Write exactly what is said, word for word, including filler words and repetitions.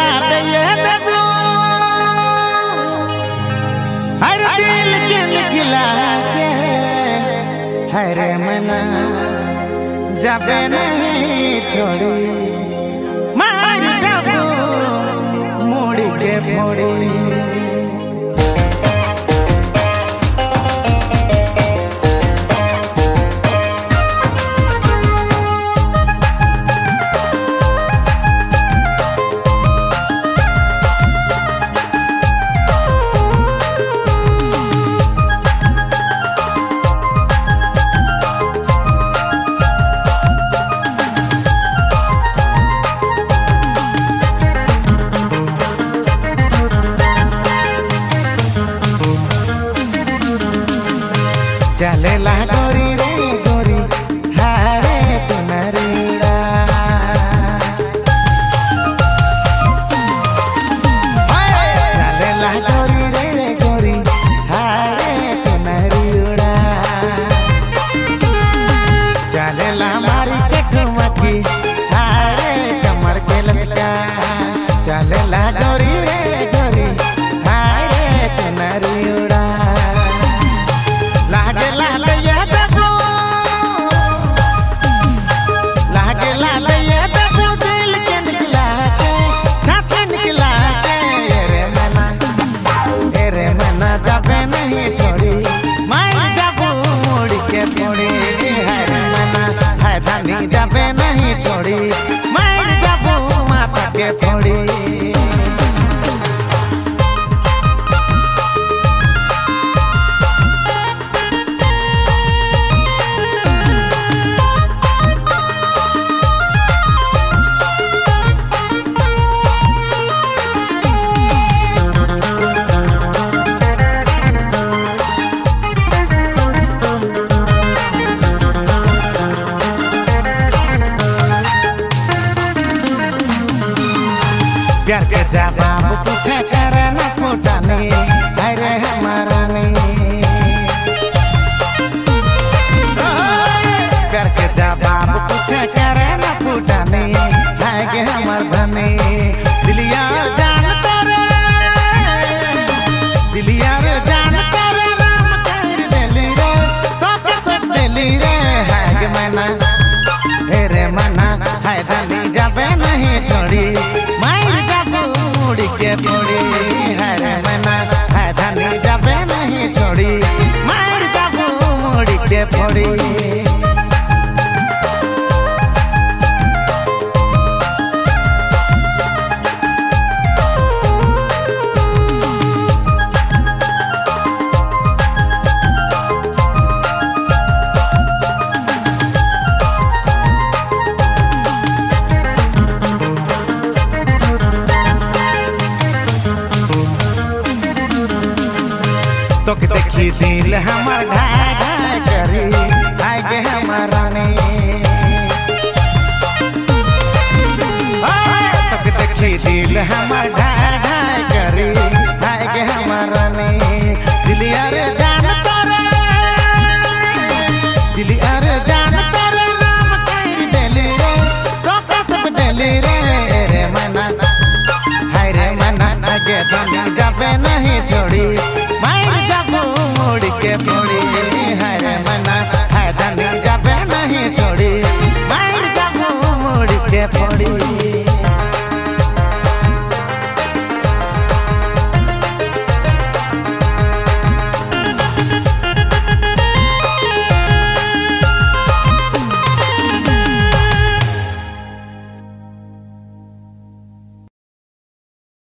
लाल ये देबू हर दिल के निकला के हर मना जाबे नहीं छोड़ी मार जाबू मोड़ी के फोड़ी चले ला गोरी रे गोरी हारे चुनरीड़ा चले ला गोरी रे गोरी हारे चुनरीड़ा चले ला मारी के ठुमकी हारे कमर के लचका चले ला गोरी रे गोरी हारे चुनरीड़ा लागे लाल ये देखो लागे लाल ये देखो दिल के निकला के छाती निकला के रे मना रे मना जाबे नहीं छोड़ी मार जाबू मोड़ी के फोड़ी रे मना है धानी जाबे नहीं छोड़ी मार जाबू माता के फोड़ी प्यार के जवाब पूछे करे न फूटानी अरे हमारा नहीं प्यार के जवाब पूछे करे न फूटानी है के हमार धनी दिलिया जान तोरे दिलिया जान तोरे राम कर देली रे तो के देली रे है के मना रे मना है धनी जाबे नहीं छोड़ी के फोड़ी हर मना है धनी जाबे नहीं छोड़ी मार जाबू मोड़ी के फोड़ी तो के देखी दिल हमार ढाई ढाई करी आगे हमारा नहीं तो के देखी दिल हमार ढाई ढाई करी आगे हमारा नहीं दिलिया रे जान तोरे दिलिया रे जान तोरे नाम कर देली रे तो के सब देली रे रे मना हाय रे मना आगे धनी जाबे नहीं छोड़ी